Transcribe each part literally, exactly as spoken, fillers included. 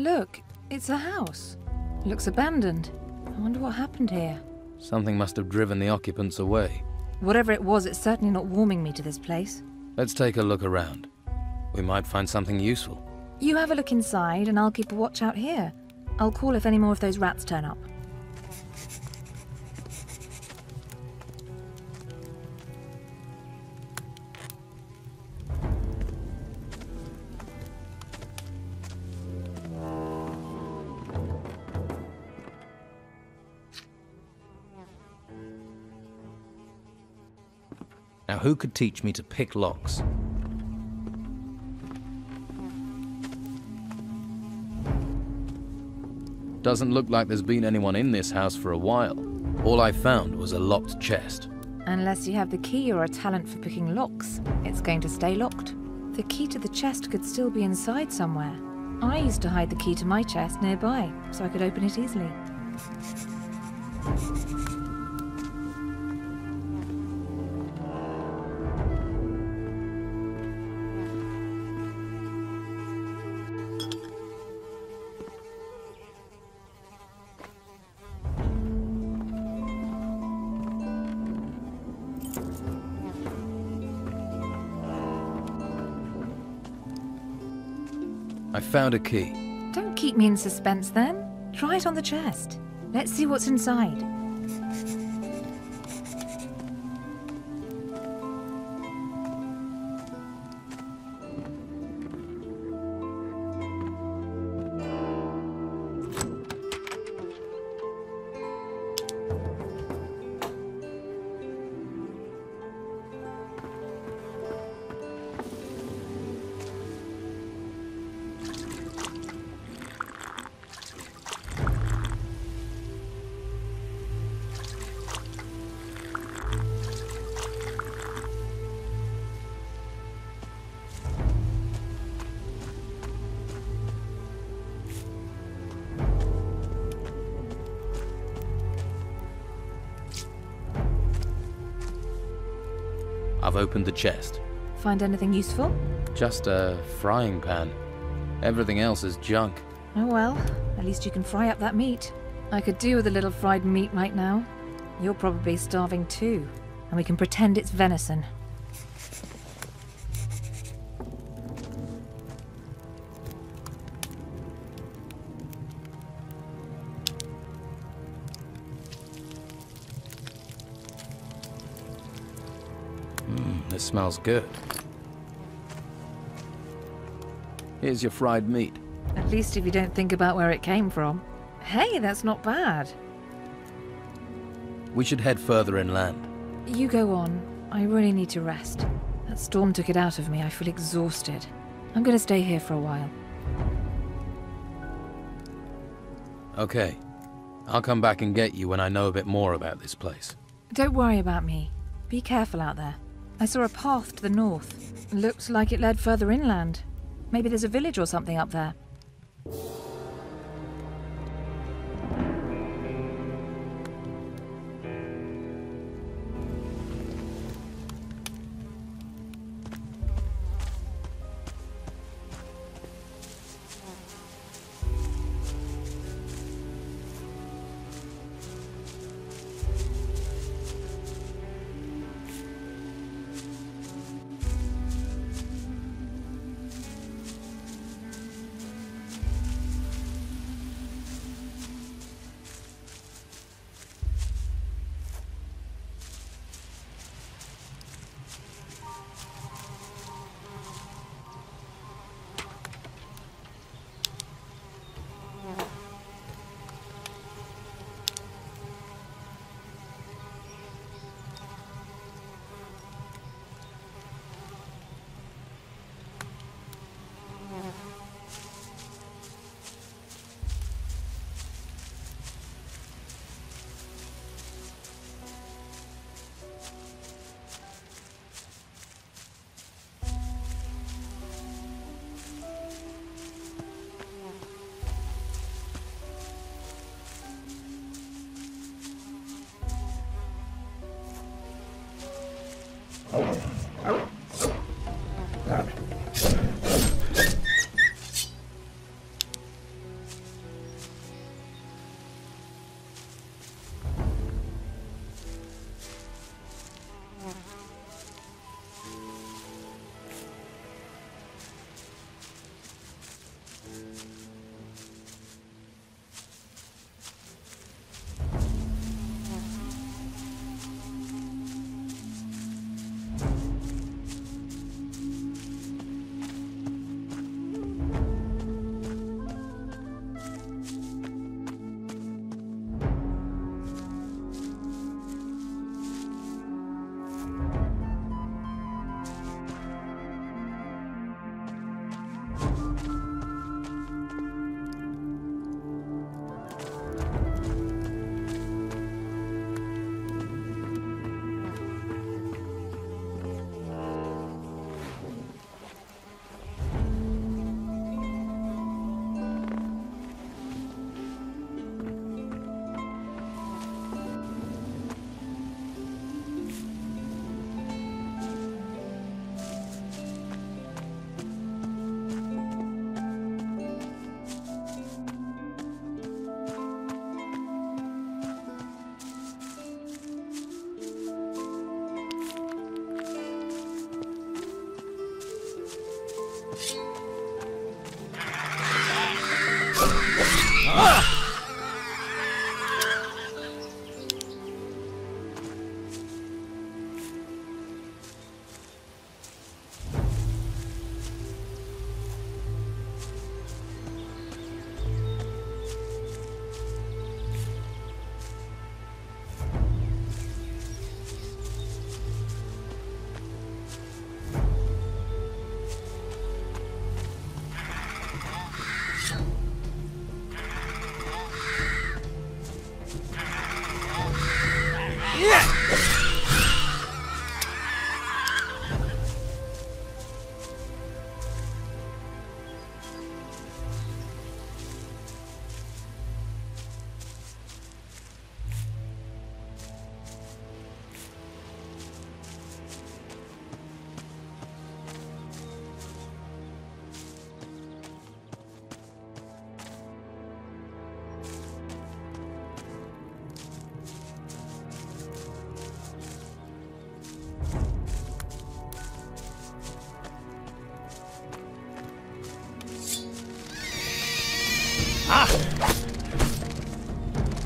Look, it's a house. Looks abandoned. I wonder what happened here. Something must have driven the occupants away. Whatever it was, it's certainly not warming me to this place. Let's take a look around. We might find something useful. You have a look inside, and I'll keep a watch out here. I'll call if any more of those rats turn up. Now, who could teach me to pick locks? Doesn't look like there's been anyone in this house for a while. All I found was a locked chest. Unless you have the key or a talent for picking locks, it's going to stay locked. The key to the chest could still be inside somewhere. I used to hide the key to my chest nearby, so I could open it easily. I found a key. Don't keep me in suspense then. Try it on the chest. Let's see what's inside. I've opened the chest. Find anything useful? Just a frying pan. Everything else is junk. Oh well, at least you can fry up that meat. I could do with a little fried meat right now. You're probably starving too, and we can pretend it's venison. Mmm, this smells good. Here's your fried meat. At least if you don't think about where it came from. Hey, that's not bad. We should head further inland. You go on. I really need to rest. That storm took it out of me. I feel exhausted. I'm going to stay here for a while. Okay. I'll come back and get you when I know a bit more about this place. Don't worry about me. Be careful out there. I saw a path to the north. Looked like it led further inland. Maybe there's a village or something up there.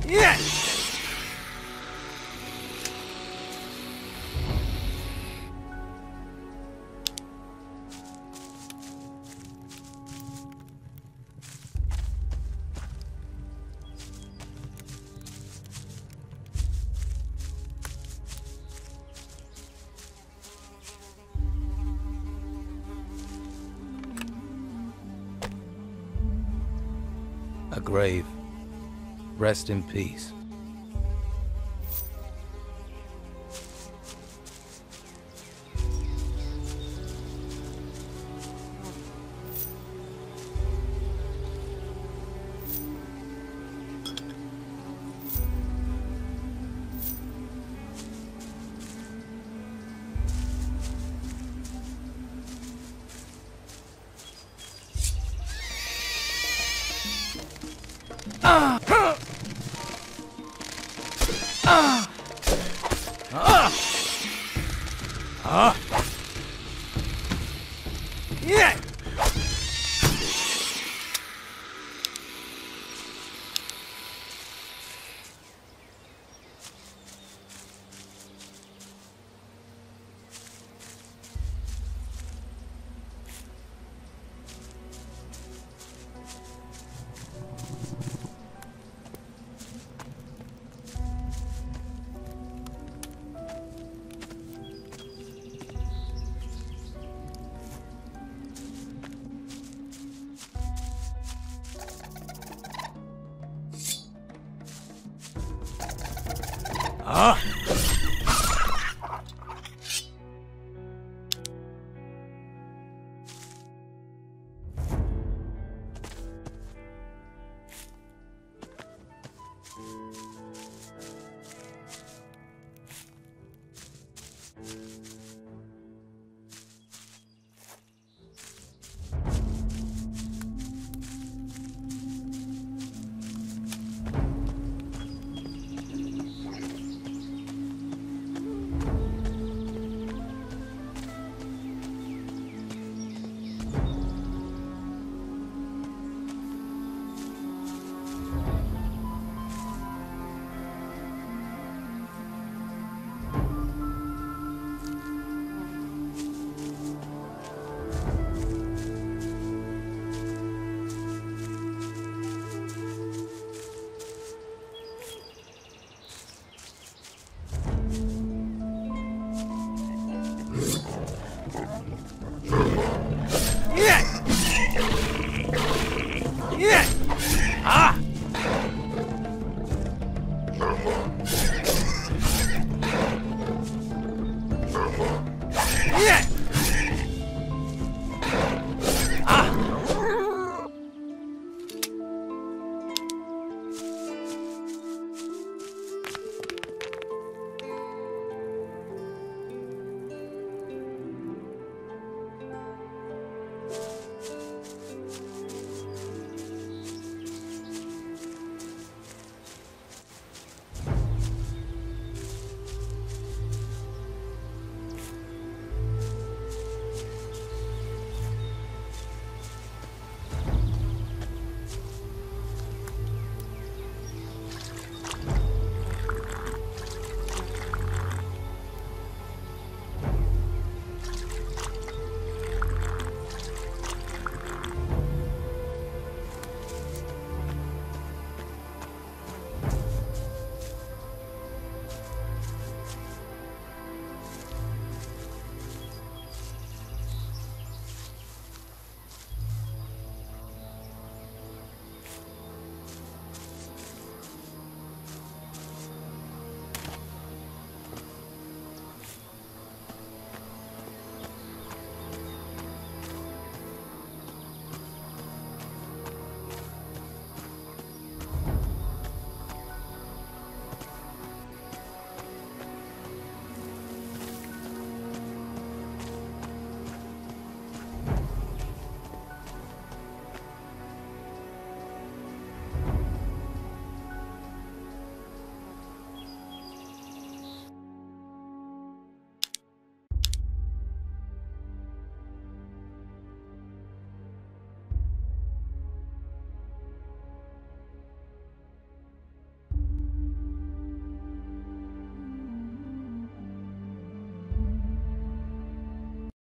A grave. Rest in peace.